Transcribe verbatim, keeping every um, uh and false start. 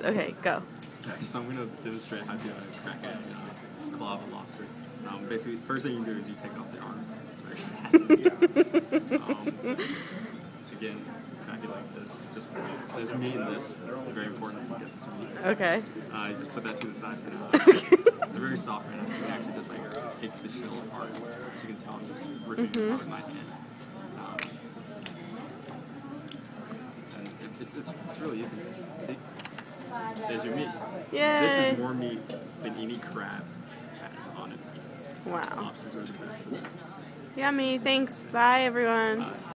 Okay, go. Okay, so I'm going to demonstrate how to crack a uh, claw of a lobster. Um, basically, first thing you do is you take off the arm. It's very sad. um, again, crack it like this. Just there's meat in this. It's very important to get this meat. Okay. Uh, you just put that to the side for now. They're very soft right now, so you can actually just like take the shell apart. As you can tell, I'm just ripping mm-hmm. it out of my hand. Um, and it, it's, it's it's really easy. See? There's your meat. Yay. This is more meat than any crab has on it. Wow. Lobsters are the best food. Yummy. Thanks. Bye, everyone. Bye.